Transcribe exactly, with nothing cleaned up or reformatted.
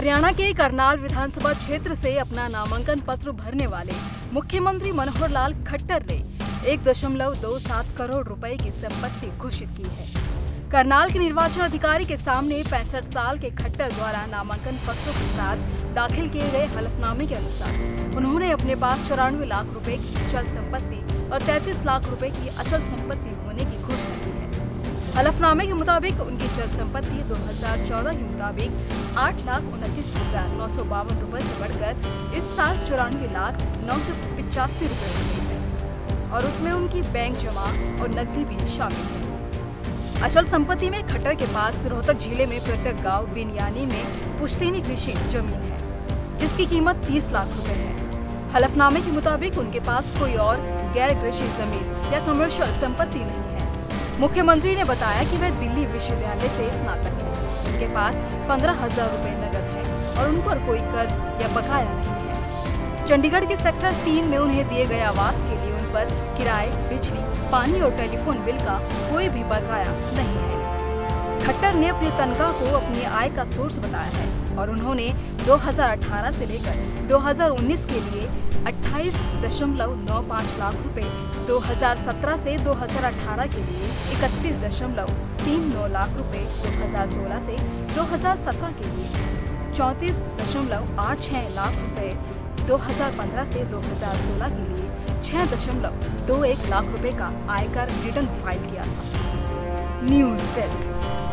हरियाणा के करनाल विधानसभा क्षेत्र से अपना नामांकन पत्र भरने वाले मुख्यमंत्री मनोहर लाल खट्टर ने एक दशमलव दो सात करोड़ रुपए की संपत्ति घोषित की है। करनाल के निर्वाचन अधिकारी के सामने पैंसठ साल के खट्टर द्वारा नामांकन पत्रों के साथ दाखिल किए गए हलफनामे के अनुसार उन्होंने अपने पास चौरानवे लाख रुपए की चल संपत्ति और तैंतीस लाख रुपए की अचल संपत्ति होने की घोषणा की है। हलफनामे के मुताबिक उनकी चल संपत्ति दो हजार चौदह के मुताबिक आठ लाख उनतीस हजार नौ सौ बावन रूपए से बढ़कर इस साल चौरानवे लाख नौ सौ पिचासी रूपए हो गई है और उसमें उनकी बैंक जमा और नकदी भी शामिल है। अचल संपत्ति में खट्टर के पास रोहतक जिले में प्रत्येक गांव बिनयानी में पुश्तैनी कृषि जमीन है जिसकी कीमत तीस लाख रुपए है। हलफनामे के मुताबिक उनके पास कोई और गैर कृषि जमीन या कमर्शियल संपत्ति नहीं है। मुख्यमंत्री ने बताया कि वह दिल्ली विश्वविद्यालय से स्नातक है। उनके पास पंद्रह हजार रूपए नकद है और उन पर कोई कर्ज या बकाया नहीं है। चंडीगढ़ के सेक्टर तीन में उन्हें दिए गए आवास के लिए उन पर किराए, बिजली, पानी और टेलीफोन बिल का कोई भी बकाया नहीं है। खट्टर ने अपनी तनख्वाह को अपनी आय का सोर्स बताया है और उन्होंने दो हजार अठारह से लेकर दो हजार उन्नीस के लिए अट्ठाईस दशमलव नौ पाँच लाख रुपए, दो हजार सत्रह से दो हजार अठारह के लिए इकतीस दशमलव तीन नौ लाख रुपए, दो हजार सोलह से दो हजार सत्रह के लिए चौंतीस दशमलव आठ छह लाख रुपए, दो हजार पंद्रह से दो हजार सोलह के लिए छह दशमलव दो एक लाख रुपए का आयकर रिटर्न फाइल किया था। News desk.